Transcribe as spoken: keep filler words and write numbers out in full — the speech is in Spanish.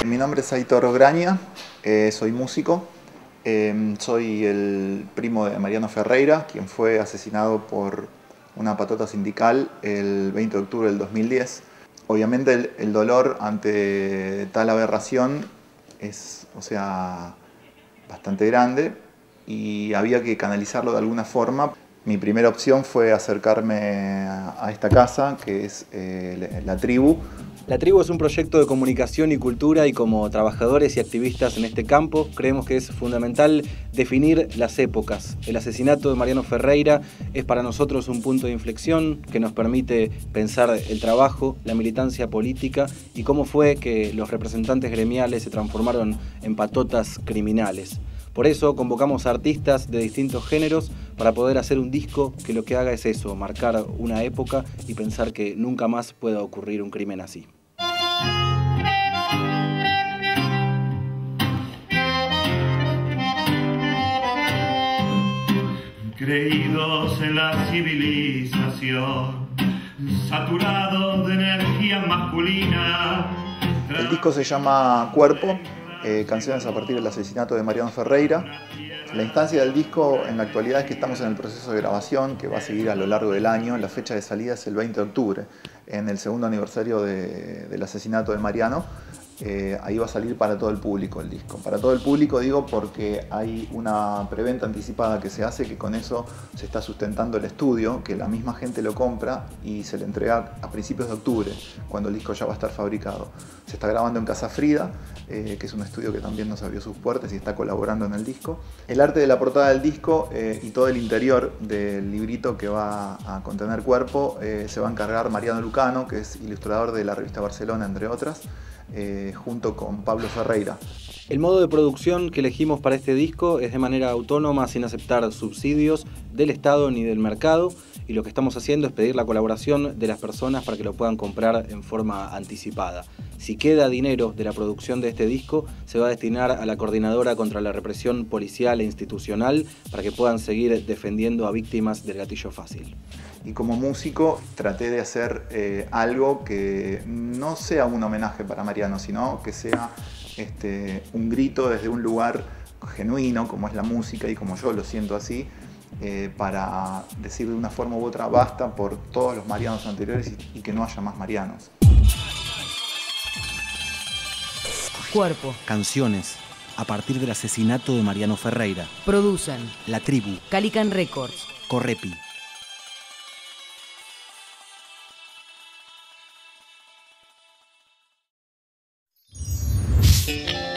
Mi nombre es Aitor Graña, eh, soy músico, eh, soy el primo de Mariano Ferreira, quien fue asesinado por una patota sindical el veinte de octubre del dos mil diez. Obviamente el, el dolor ante tal aberración es, o sea, bastante grande y había que canalizarlo de alguna forma. Mi primera opción fue acercarme a, a esta casa, que es eh, La Tribu. La Tribu es un proyecto de comunicación y cultura, y como trabajadores y activistas en este campo creemos que es fundamental definir las épocas. El asesinato de Mariano Ferreira es para nosotros un punto de inflexión que nos permite pensar el trabajo, la militancia política y cómo fue que los representantes gremiales se transformaron en patotas criminales. Por eso convocamos a artistas de distintos géneros para poder hacer un disco que lo que haga es eso, marcar una época y pensar que nunca más pueda ocurrir un crimen así. Creídos en la civilización, saturados de energía masculina. El disco se llama Cuerpo, eh, canciones a partir del asesinato de Mariano Ferreira. La instancia del disco en la actualidad es que estamos en el proceso de grabación, que va a seguir a lo largo del año. La fecha de salida es el veinte de octubre, en el segundo aniversario de, del asesinato de Mariano. Eh, ahí va a salir para todo el público el disco. Para todo el público digo porque hay una preventa anticipada que se hace, que con eso se está sustentando el estudio, que la misma gente lo compra y se le entrega a principios de octubre, cuando el disco ya va a estar fabricado. Se está grabando en Casa Frida, eh, que es un estudio que también nos abrió sus puertas y está colaborando en el disco. El arte de la portada del disco eh, y todo el interior del librito que va a contener Cuerpo eh, se va a encargar Mariano Lucano, que es ilustrador de la revista Barcelona, entre otras, Eh, junto con Pablo Ferreira. El modo de producción que elegimos para este disco es de manera autónoma, sin aceptar subsidios del Estado ni del mercado, y lo que estamos haciendo es pedir la colaboración de las personas para que lo puedan comprar en forma anticipada. Si queda dinero de la producción de este disco, se va a destinar a la Coordinadora contra la Represión Policial e Institucional para que puedan seguir defendiendo a víctimas del gatillo fácil. Y como músico traté de hacer eh, algo que no sea un homenaje para Mariano, sino que sea este, un grito desde un lugar genuino, como es la música y como yo lo siento así, eh, para decir de una forma u otra basta por todos los Marianos anteriores y, y que no haya más Marianos. Cuerpo. Canciones a partir del asesinato de Mariano Ferreira. Producen La Tribu. Calican Records. Correpi. Yeah.